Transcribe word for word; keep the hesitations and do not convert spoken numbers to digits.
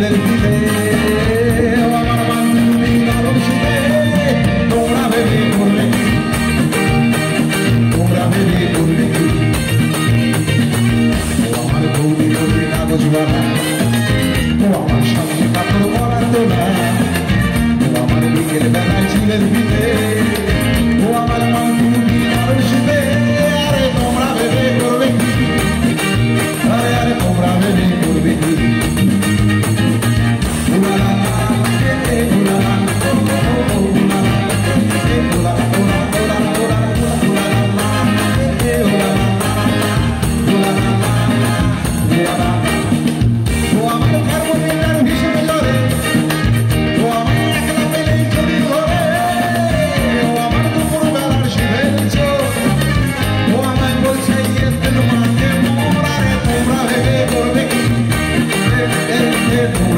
ঝিলের দিলে আমার বান্ধবী নরম শীতে তোমরা ভেবে করলে তোমরা ভেবে করলে কি ও আমার বৌদি বলবে কাগজ বানা ও আমার সামনে কাপড় পরাতো না ও আমার বিকেল বেলায় ঝিলের দিলে ও আমার বান্ধবী নরম শীতে আরে তোমরা ভেবে করবে কি আরে আরে তোমরা ভেবে করবে কি Tombra